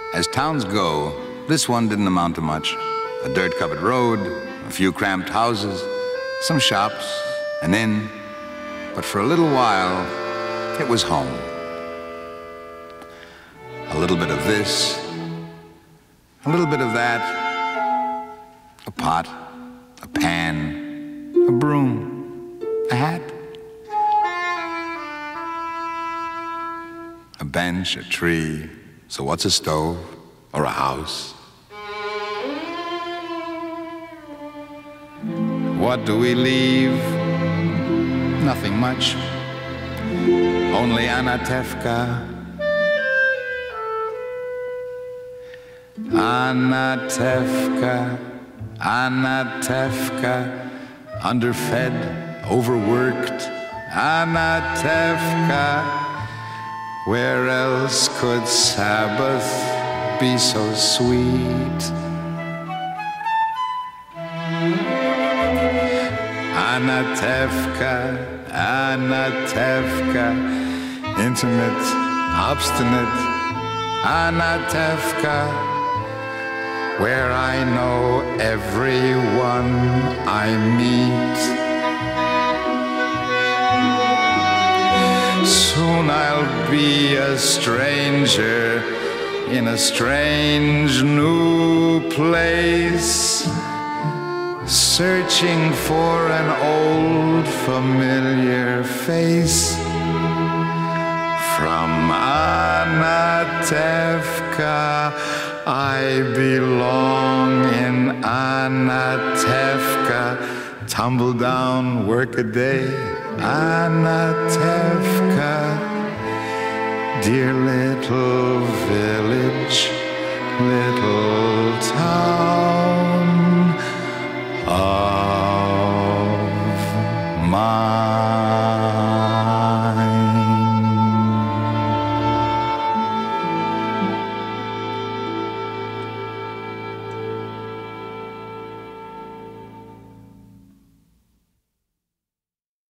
As towns go, this one didn't amount to much. A dirt-covered road, a few cramped houses, some shops, an inn. But for a little while, it was home. A little bit of this, a little bit of that, a pot, a pan, a broom, a hat, a bench, a tree. So what's a stove or a house? What do we leave? Nothing much. Only Anatevka. Anatevka, Anatevka, underfed, overworked. Anatevka. Where else could Sabbath be so sweet? Anatevka, Anatevka, intimate, obstinate. Anatevka, where I know everyone I meet. Soon I'll be a stranger in a strange new place, searching for an old familiar face. From Anatevka, I belong in Anatevka. Tumble down, work a day, Anatevka, dear little